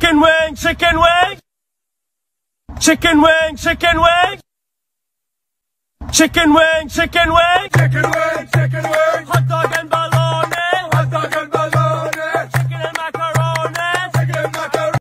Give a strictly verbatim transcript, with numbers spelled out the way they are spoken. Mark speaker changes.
Speaker 1: Chicken wing, chicken wing. Chicken wing, chicken wing. Chicken wing, chicken wing.
Speaker 2: Chicken wing, chicken wing.